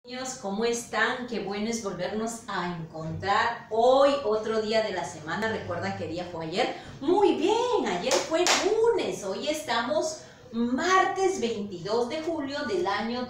Niños, ¿cómo están? Qué bueno es volvernos a encontrar hoy, otro día de la semana. ¿Recuerdan qué día fue ayer? Muy bien, ayer fue lunes, hoy estamos martes 22 de julio del año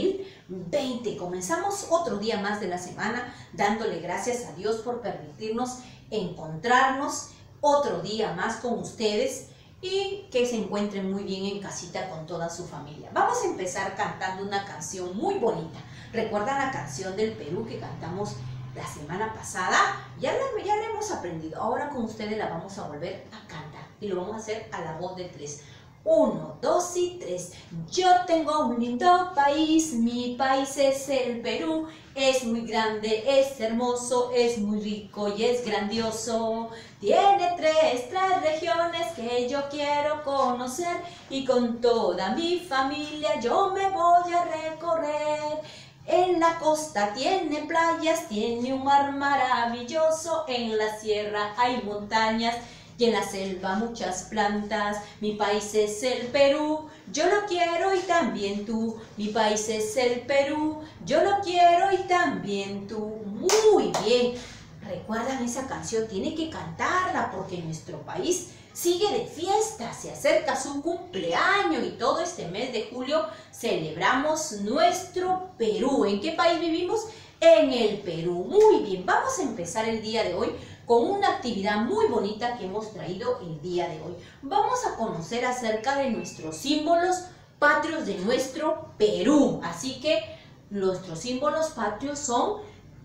2020. Comenzamos otro día más de la semana dándole gracias a Dios por permitirnos encontrarnos otro día más con ustedes y que se encuentren muy bien en casita con toda su familia. Vamos a empezar cantando una canción muy bonita. ¿Recuerdan la canción del Perú que cantamos la semana pasada? Ya la hemos aprendido. Ahora con ustedes la vamos a volver a cantar. Y lo vamos a hacer a la voz de 3. 1, 2 y 3. Yo tengo un lindo país, mi país es el Perú. Es muy grande, es hermoso, es muy rico y es grandioso. Tiene tres regiones que yo quiero conocer. Y con toda mi familia yo me voy a recorrer. En la costa tiene playas, tiene un mar maravilloso. En la sierra hay montañas y en la selva muchas plantas. Mi país es el Perú, yo lo quiero y también tú. Mi país es el Perú, yo lo quiero y también tú. Muy bien. ¿Recuerdan esa canción? Tiene que cantarla porque nuestro país sigue de fiesta, se acerca su cumpleaños y todo este mes de julio celebramos nuestro Perú. ¿En qué país vivimos? En el Perú. Muy bien, vamos a empezar el día de hoy con una actividad muy bonita que hemos traído el día de hoy. Vamos a conocer acerca de nuestros símbolos patrios de nuestro Perú. Así que nuestros símbolos patrios son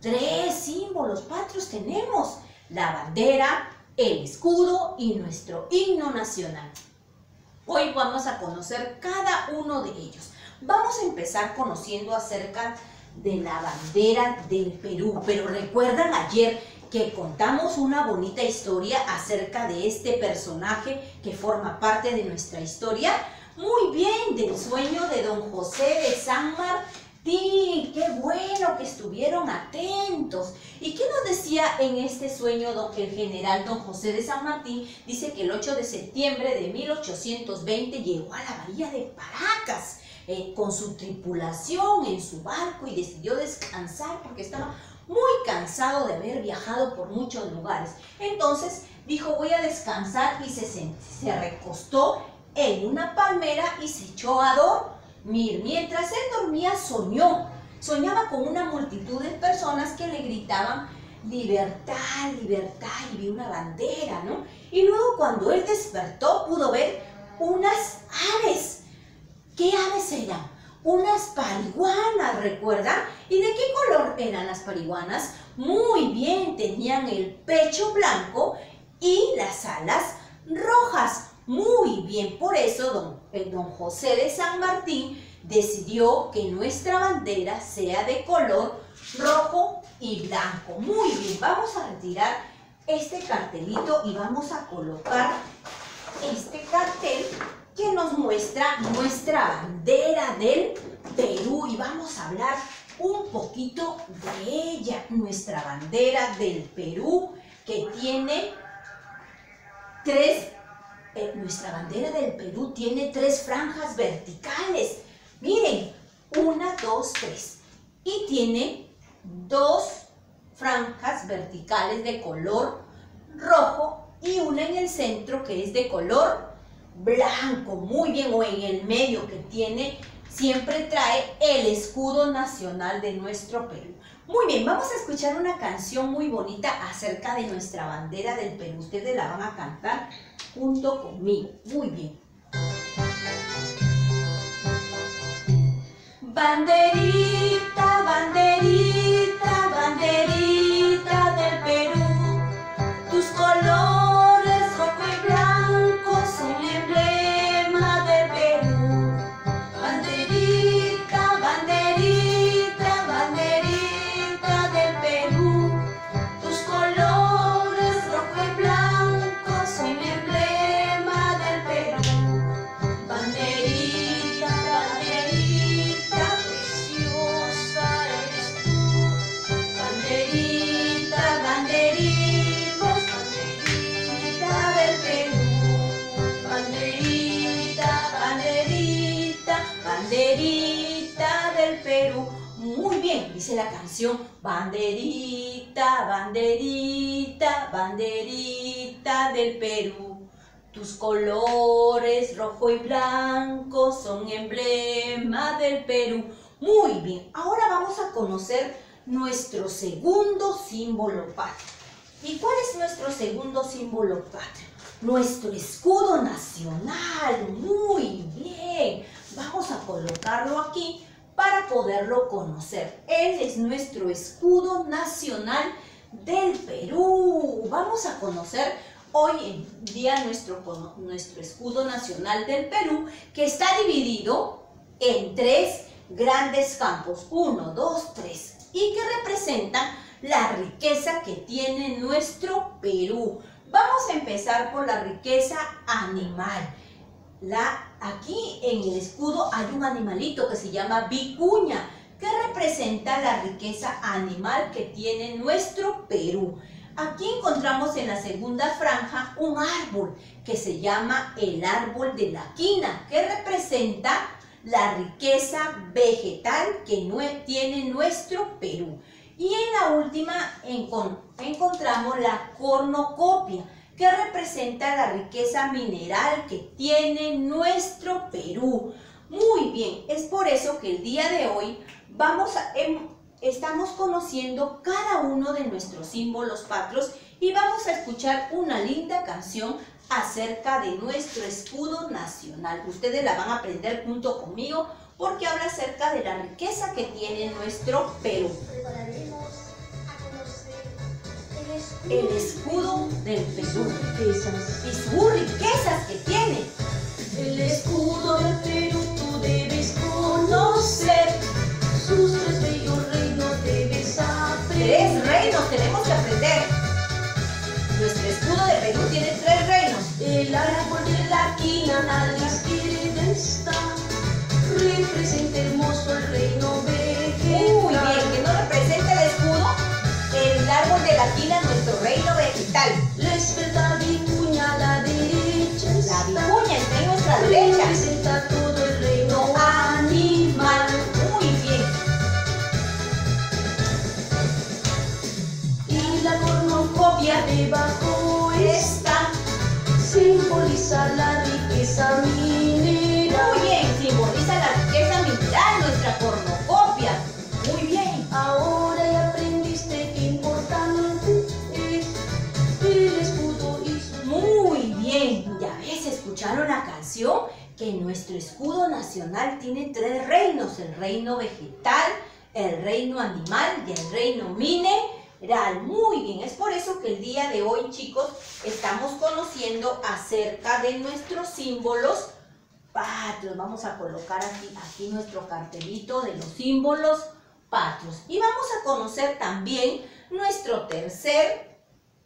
3 símbolos patrios tenemos: la bandera, el escudo y nuestro himno nacional. Hoy vamos a conocer cada uno de ellos. Vamos a empezar conociendo acerca de la bandera del Perú. Pero ¿recuerdan ayer que contamos una bonita historia acerca de este personaje que forma parte de nuestra historia? Muy bien, del sueño de don José de San Martín. ¡Qué bueno que estuvieron atentos! ¿Y qué nos decía en este sueño el general don José de San Martín? Dice que el 8 de septiembre de 1820 llegó a la bahía de Paracas con su tripulación en su barco y decidió descansar porque estaba muy cansado de haber viajado por muchos lugares. Entonces dijo: voy a descansar, y se recostó en una palmera y se echó a dormir. Mientras él dormía soñaba con una multitud de personas que le gritaban libertad, libertad, y vio una bandera, ¿no? Y luego cuando él despertó pudo ver unas aves. ¿Qué aves eran? Unas pariguanas, ¿recuerdan? ¿Y de qué color eran las pariguanas? Muy bien, tenían el pecho blanco y las alas rojas. Muy bien, por eso don José de San Martín decidió que nuestra bandera sea de color rojo y blanco. Muy bien, vamos a retirar este cartelito y vamos a colocar este cartel que nos muestra nuestra bandera del Perú, y vamos a hablar un poquito de ella. Nuestra bandera del Perú que tiene nuestra bandera del Perú tiene 3 franjas verticales. Miren, 1, 2, 3. Y tiene 2 franjas verticales de color rojo y una en el centro que es de color blanco. Muy bien, o en el medio, que siempre trae el escudo nacional de nuestro Perú. Muy bien, vamos a escuchar una canción muy bonita acerca de nuestra bandera del Perú. Ustedes la van a cantar junto conmigo. Muy bien. Banderita, banderita, banderita del Perú, tus colores rojo y blanco son emblema del Perú. Banderita, banderita, banderita del Perú, tus colores rojo y blanco son emblema del Perú. Banderita, banderita preciosa. dice la canción, banderita, banderita, banderita del Perú. Tus colores rojo y blanco son emblema del Perú. Muy bien, ahora vamos a conocer nuestro segundo símbolo patrio. ¿Y cuál es nuestro segundo símbolo patrio? Nuestro escudo nacional. Muy bien, vamos a colocarlo aquí para poderlo conocer. Él es nuestro escudo nacional del Perú. Vamos a conocer hoy en día nuestro escudo nacional del Perú, que está dividido en 3 grandes campos, 1, 2, 3, y que representan la riqueza que tiene nuestro Perú. Vamos a empezar por la riqueza animal. Aquí en el escudo hay un animalito que se llama vicuña, que representa la riqueza animal que tiene nuestro Perú. Aquí encontramos en la segunda franja un árbol que se llama el árbol de la quina, que representa la riqueza vegetal que tiene nuestro Perú. Y en la última encontramos la cornucopia, que representa la riqueza mineral que tiene nuestro Perú. Muy bien, es por eso que el día de hoy estamos conociendo cada uno de nuestros símbolos patrios y vamos a escuchar una linda canción acerca de nuestro escudo nacional. Ustedes la van a aprender junto conmigo porque habla acerca de la riqueza que tiene nuestro Perú. El escudo del Perú y sus riquezas que tiene. El escudo del Perú tú debes conocer, sus 3 bellos reinos debes aprender. 3 reinos tenemos que aprender. Nuestro escudo de Perú tiene 3 reinos. El árbol de la quina a la izquierda está, representa hermoso el reino vegetal. Muy bien, ¿qué nos representa el escudo? El árbol de la quina, nuestro reino vegetal. La esbelta vicuña a la derecha La está, vicuña está en nuestra derecha. representa todo el reino animal. Muy bien. Y la cornucopia debajo está, simboliza la riqueza mineral. Muy bien, simboliza la riqueza mineral, nuestra cornucopia. Muy bien. Ahora ya aprendiste qué importante es el escudo y su... Muy bien. Ya ves, escucharon la canción que nuestro escudo nacional tiene 3 reinos. El reino vegetal, el reino animal y el reino mineral. Muy bien, es por eso que el día de hoy, chicos, estamos conociendo acerca de nuestros símbolos patrios. Vamos a colocar aquí nuestro cartelito de los símbolos patrios. Y vamos a conocer también nuestro tercer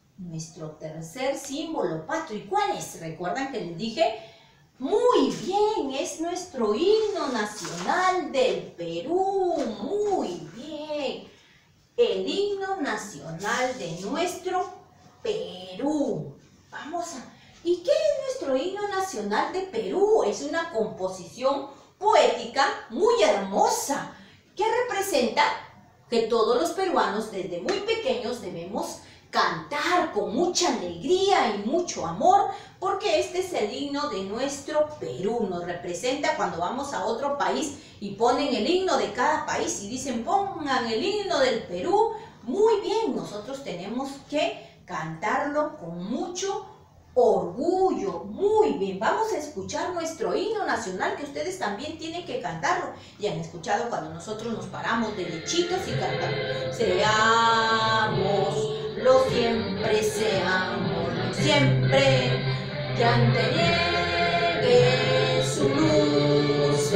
símbolo patrio. ¿Y cuál es? ¿Recuerdan que les dije? Muy bien, es nuestro himno nacional del Perú. Muy bien. El himno nacional de nuestro Perú. ¿Y qué es nuestro himno nacional de Perú? Es una composición poética muy hermosa que representa que todos los peruanos desde muy pequeños debemos cantar con mucha alegría y mucho amor, porque este es el himno de nuestro Perú. Nos representa cuando vamos a otro país y ponen el himno de cada país y dicen pongan el himno del Perú. Muy bien, nosotros tenemos que cantarlo con mucho orgullo. Muy bien, vamos a escuchar nuestro himno nacional, que ustedes también tienen que cantarlo. Y han escuchado cuando nosotros nos paramos derechitos y cantamos. Seamos lo siempre, seamos lo siempre, que ante niegue su luz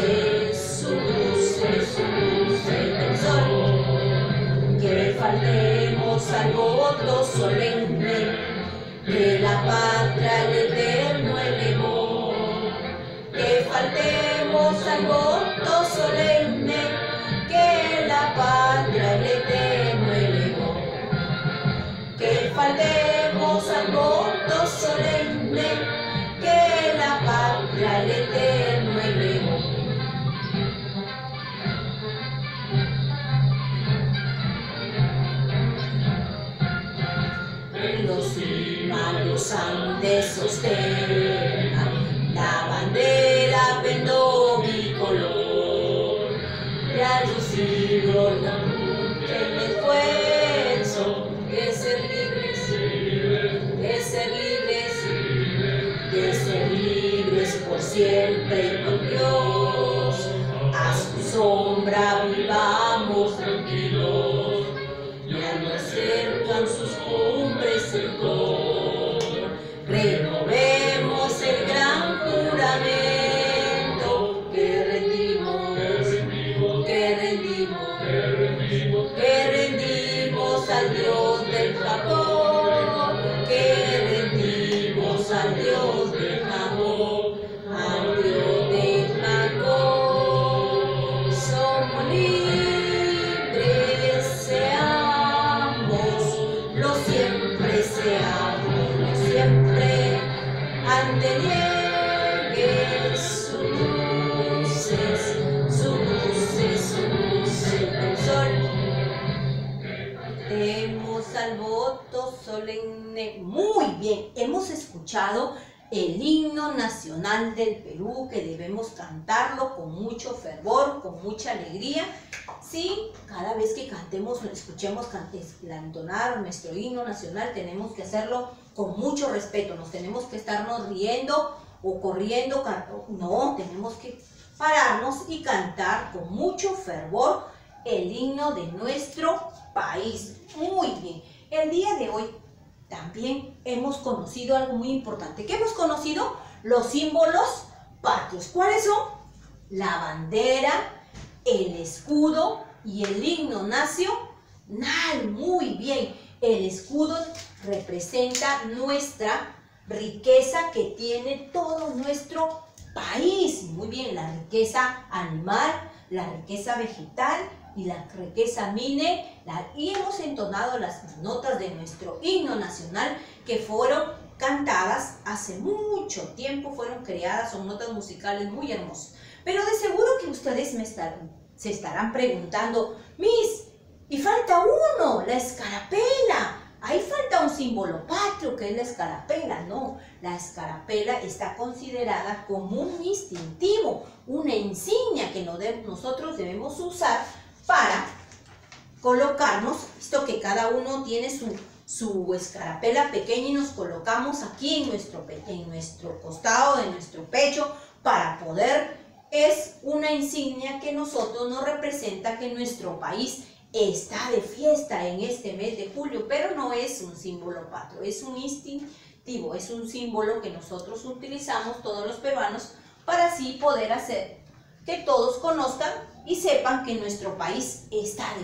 del sol, que faltemos al voto solemne que la patria el eterno elevó, que faltemos al voto solemne que la patria el eterno elevó, que faltemos al voto solemne que la patria el eterno elevó. los malos Andes sostengan la bandera pendó bicolor, y a los siglos la lucha el esfuerzo de ser libres, de ser libres, de ser libres por siempre y por Dios. A su sombra vivamos tranquilos, y al no acercan sus cumbres el dolor. Renovemos el gran juramento que rendimos al Dios del Jacob, que rendimos al Dios del Jacob, al Dios del Jacob. Somos libres, seamos, lo siempre seamos, lo siempre, ante niegues sus luces del sol. Demos al voto solemne. Muy bien, hemos escuchado el himno nacional del Perú, que debemos cantarlo con mucho fervor, con mucha alegría. Sí, cada vez que cantemos, escuchemos entonar nuestro himno nacional, tenemos que hacerlo con mucho respeto. Nos tenemos que estarnos riendo o corriendo. No, tenemos que pararnos y cantar con mucho fervor el himno de nuestro país. Muy bien, el día de hoy también hemos conocido algo muy importante. ¿Qué hemos conocido? Los símbolos patrios. ¿Cuáles son? La bandera, el escudo y el himno nacional. Muy bien, el escudo representa nuestra riqueza que tiene todo nuestro país. Muy bien, la riqueza animal, la riqueza vegetal y la riqueza mineral. Y hemos entonado las notas de nuestro himno nacional, que fueron cantadas hace mucho tiempo, fueron creadas, son notas musicales muy hermosas. Pero de seguro que ustedes se estarán preguntando: Miss, y falta uno, la escarapela. Ahí falta un símbolo patrio, que es la escarapela. No, la escarapela está considerada como un distintivo, una insignia que nosotros debemos usar para colocarnos. Visto que cada uno tiene su escarapela pequeña, y nos colocamos aquí en nuestro costado, en nuestro pecho, para poder. Es una insignia que nosotros nos representa que nuestro país está de fiesta en este mes de julio, pero no es un símbolo patrio, es un distintivo, es un símbolo que nosotros utilizamos todos los peruanos para así poder hacer que todos conozcan y sepan que nuestro país está de fiesta.